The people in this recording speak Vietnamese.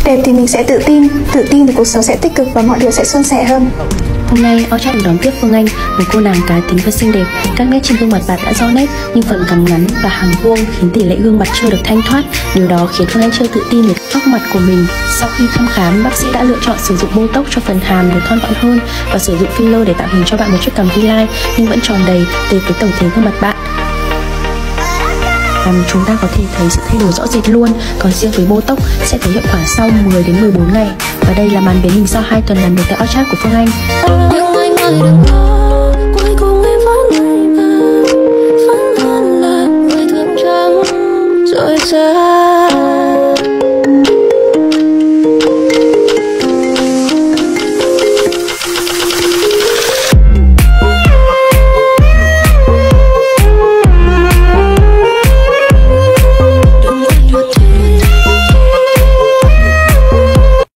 Đẹp thì mình sẽ tự tin thì cuộc sống sẽ tích cực và mọi điều sẽ suôn sẻ hơn. Hôm nay Ocha được đón tiếp Phương Anh, một cô nàng cá tính và xinh đẹp. Các nét trên gương mặt bạn đã rõ nét, nhưng phần cằm ngắn và hàng vuông khiến tỷ lệ gương mặt chưa được thanh thoát. Điều đó khiến Phương Anh chưa tự tin về góc mặt của mình. Sau khi thăm khám, bác sĩ đã lựa chọn sử dụng Botox cho phần hàm để thon gọn hơn và sử dụng filler để tạo hình cho bạn một chiếc cằm V-line nhưng vẫn tròn đầy với tổng thể gương mặt bạn. Chúng ta có thể thấy sự thay đổi rõ rệt luôn. Còn riêng với Botox sẽ thấy hiệu quả sau 10 đến 14 ngày. Và đây là màn biến hình sau 2 tuần làm việc tại Orchard của Phương Anh. Rồi